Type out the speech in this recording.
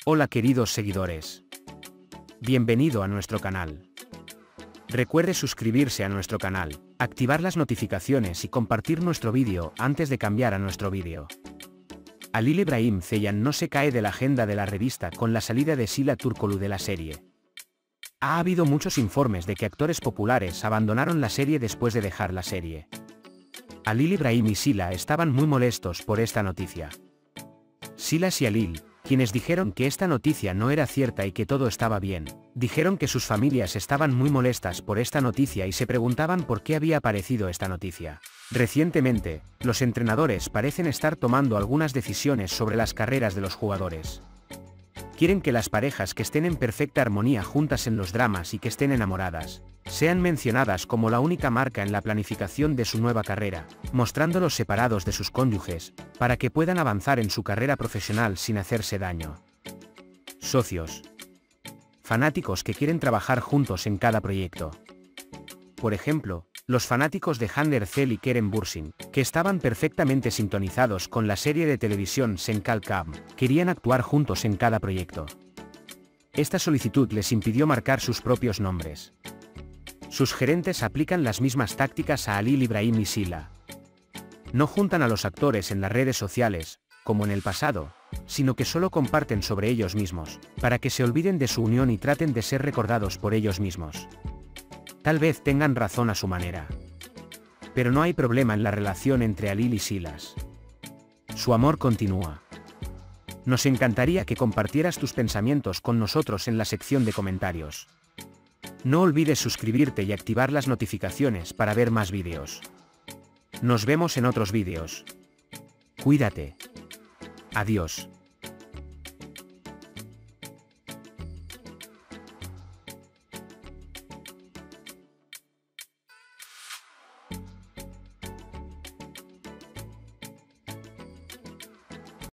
Hola queridos seguidores. Bienvenido a nuestro canal. Recuerde suscribirse a nuestro canal, activar las notificaciones y compartir nuestro vídeo antes de cambiar a nuestro vídeo. Halil İbrahim Ceylan no se cae de la agenda de la revista con la salida de Sıla Türkoğlu de la serie. Ha habido muchos informes de que actores populares abandonaron la serie después de dejar la serie. Halil İbrahim y Sıla estaban muy molestos por esta noticia. Sıla y Halil, quienes dijeron que esta noticia no era cierta y que todo estaba bien, dijeron que sus familias estaban muy molestas por esta noticia y se preguntaban por qué había aparecido esta noticia. Recientemente, los entrenadores parecen estar tomando algunas decisiones sobre las carreras de los jugadores. Quieren que las parejas que estén en perfecta armonía juntas en los dramas y que estén enamoradas, sean mencionadas como la única marca en la planificación de su nueva carrera, mostrándolos separados de sus cónyuges, para que puedan avanzar en su carrera profesional sin hacerse daño. Socios. Fanáticos que quieren trabajar juntos en cada proyecto. Por ejemplo, los fanáticos de Hande Erçel y Kerem Bürsin, que estaban perfectamente sintonizados con la serie de televisión Sen Kalkam, querían actuar juntos en cada proyecto. Esta solicitud les impidió marcar sus propios nombres. Sus gerentes aplican las mismas tácticas a Halil İbrahim y Sıla. No juntan a los actores en las redes sociales, como en el pasado, sino que solo comparten sobre ellos mismos, para que se olviden de su unión y traten de ser recordados por ellos mismos. Tal vez tengan razón a su manera. Pero no hay problema en la relación entre Halil y Sıla. Su amor continúa. Nos encantaría que compartieras tus pensamientos con nosotros en la sección de comentarios. No olvides suscribirte y activar las notificaciones para ver más vídeos. Nos vemos en otros vídeos. Cuídate. Adiós.